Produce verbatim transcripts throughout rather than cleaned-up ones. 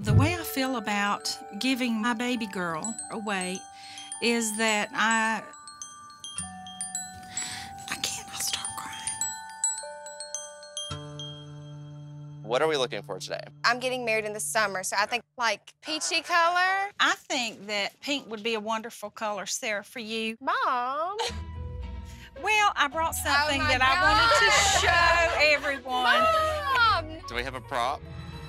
The way I feel about giving my baby girl away is that I... I can't, I'll start crying. What are we looking for today? I'm getting married in the summer, so I think like peachy color. I think that pink would be a wonderful color, Sarah, for you. Mom. Well, I brought something Oh that God. I wanted to show everyone. Mom. Do we have a prop?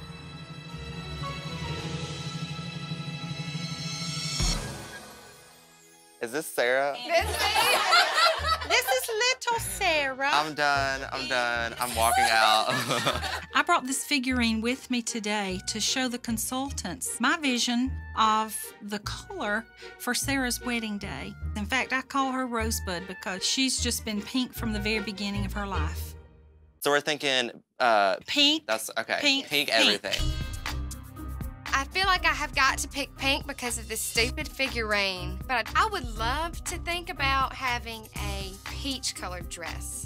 Is this Sarah? This is This is little Sarah. I'm done, I'm done, I'm walking out. I brought this figurine with me today to show the consultants my vision of the color for Sarah's wedding day. In fact, I call her Rosebud because she's just been pink from the very beginning of her life. So we're thinking, uh, Pink. that's, okay, Pink, pink, pink. everything. I feel like I have got to pick pink because of this stupid figurine. But I would love to think about having a peach-colored dress.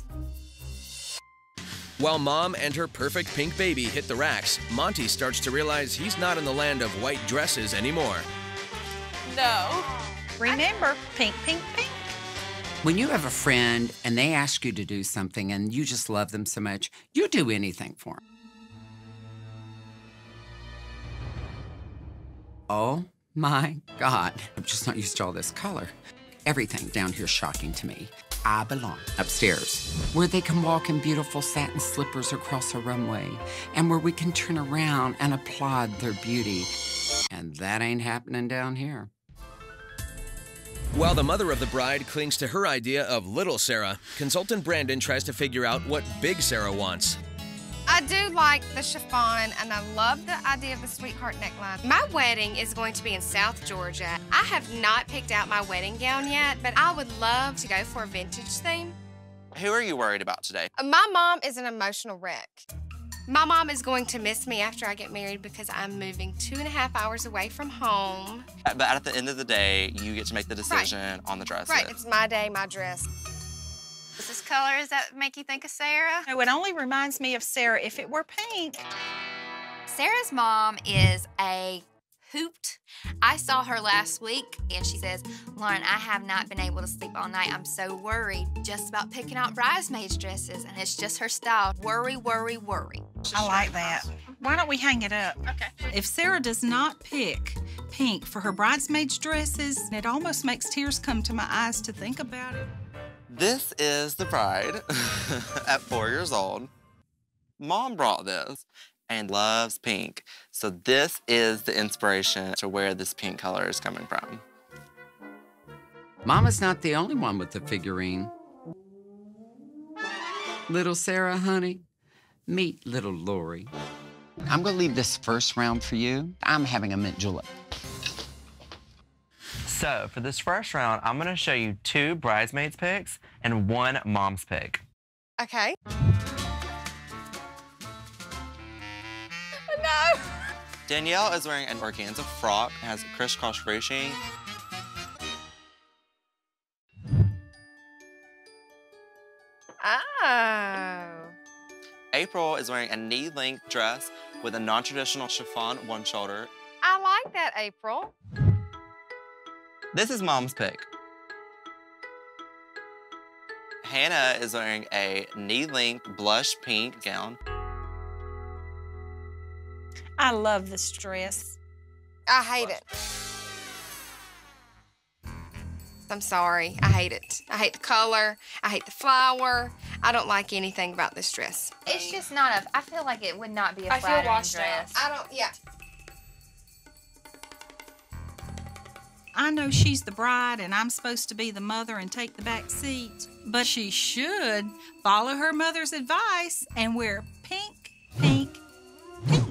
While Mom and her perfect pink baby hit the racks, Monty starts to realize he's not in the land of white dresses anymore. No. Remember, pink, pink, pink. When you have a friend and they ask you to do something and you just love them so much, you do anything for them. Oh my God, I'm just not used to all this color. Everything down here is shocking to me. I belong upstairs, where they can walk in beautiful satin slippers across a runway, and where we can turn around and applaud their beauty. And that ain't happening down here. While the mother of the bride clings to her idea of little Sarah, consultant Brandon tries to figure out what big Sarah wants. I do like the chiffon, and I love the idea of the sweetheart neckline. My wedding is going to be in South Georgia. I have not picked out my wedding gown yet, but I would love to go for a vintage theme. Who are you worried about today? My mom is an emotional wreck. My mom is going to miss me after I get married because I'm moving two and a half hours away from home. But at the end of the day, you get to make the decision Right. on the dresses. Right, it's my day, my dress. Is this color, does that make you think of Sarah? No, it only reminds me of Sarah if it were pink. Sarah's mom is a hoot. I saw her last week, and she says, Lauren, I have not been able to sleep all night. I'm so worried just about picking out bridesmaids dresses, and it's just her style. Worry, worry, worry. I like that. Why don't we hang it up? Okay. If Sarah does not pick pink for her bridesmaids dresses, it almost makes tears come to my eyes to think about it. This is the bride at four years old. Mom brought this and loves pink. So this is the inspiration to where this pink color is coming from. Mama's not the only one with the figurine. Little Sarah, honey, meet little Lori. I'm gonna leave this first round for you. I'm having a mint julep. So for this first round, I'm gonna show you two bridesmaids picks and one mom's pick. Okay. No! Danielle is wearing an organza frock. It has crisscross ruching. Oh. April is wearing a knee-length dress with a non-traditional chiffon one shoulder. I like that, April. This is mom's pick. Hannah is wearing a knee-length blush pink gown. I love this dress. I hate it. I'm sorry. I hate it. I hate the color. I hate the flower. I don't like anything about this dress. It's just not a, I feel like it would not be a I feel flattering washed dress. out. I don't, yeah. I know she's the bride and I'm supposed to be the mother and take the back seat, but she should follow her mother's advice and wear pink, pink, pink.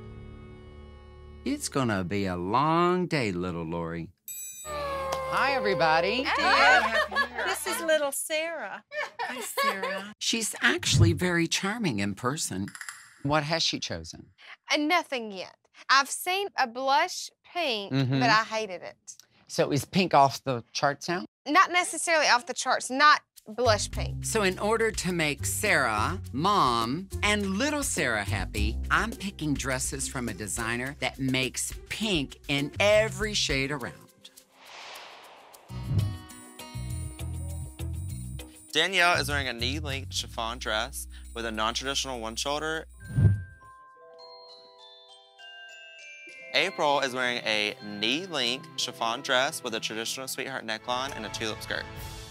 It's gonna be a long day, little Lori. Hi, everybody. This is little Sarah. Hi, Sarah. She's actually very charming in person. What has she chosen? And nothing yet. I've seen a blush pink, Mhm. but I hated it. So is pink off the charts now? Not necessarily off the charts, not blush pink. So in order to make Sarah, Mom, and little Sarah happy, I'm picking dresses from a designer that makes pink in every shade around. Danielle is wearing a knee-length chiffon dress with a non-traditional one-shoulder. April is wearing a knee-length chiffon dress with a traditional sweetheart neckline and a tulip skirt.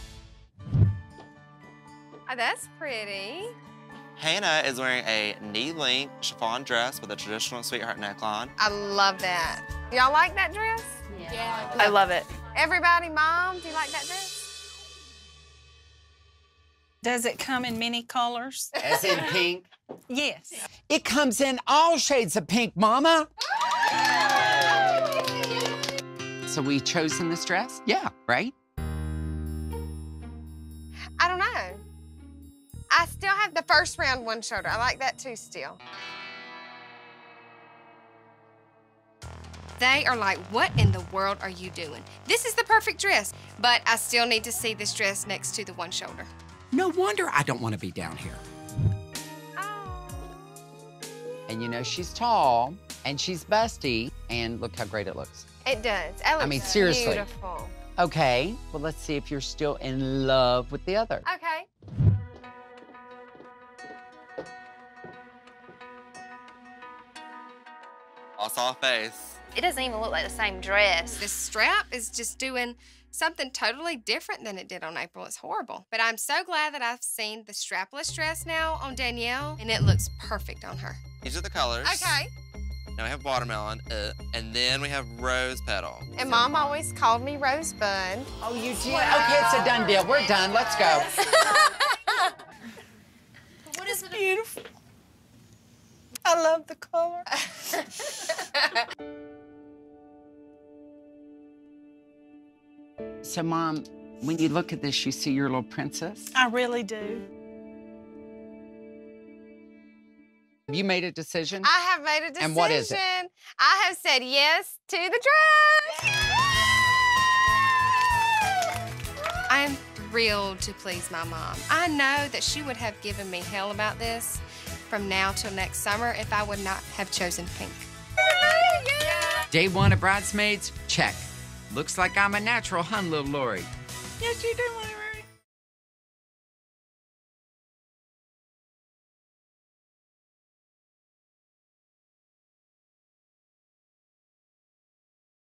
Oh, that's pretty. Hannah is wearing a knee-length chiffon dress with a traditional sweetheart neckline. I love that. Y'all like that dress? Yeah. yeah. I love it. Everybody, Mom, do you like that dress? Does it come in many colors? As in pink? Yes. It comes in all shades of pink, Mama. So we chosen this dress? Yeah, right? I don't know. I still have the first round one shoulder. I like that too still. They are like, what in the world are you doing? This is the perfect dress, but I still need to see this dress next to the one shoulder. No wonder I don't want to be down here. Oh. And you know, she's tall, and she's busty, and look how great it looks. It does. It looks I mean, seriously. beautiful. Okay, well, let's see if you're still in love with the other. Okay. I saw a face. It doesn't even look like the same dress. This strap is just doing something totally different than it did on April. It's horrible. But I'm so glad that I've seen the strapless dress now on Danielle, and it looks perfect on her. These are the colors. Okay. Now we have watermelon, uh, and then we have rose petal. And Mom always called me Rosebud. Oh, you did? Okay, it's a done deal. We're done. Let's go. What is beautiful? I love the color. So, Mom, when you look at this, you see your little princess? I really do. Have you made a decision? I have made a decision. And what is it? I have said yes to the dress. I am thrilled to please my mom. I know that she would have given me hell about this from now till next summer if I would not have chosen pink. Day one of Bridesmaids, check. Looks like I'm a natural, hun, little Lori. Yes, you do, Mary.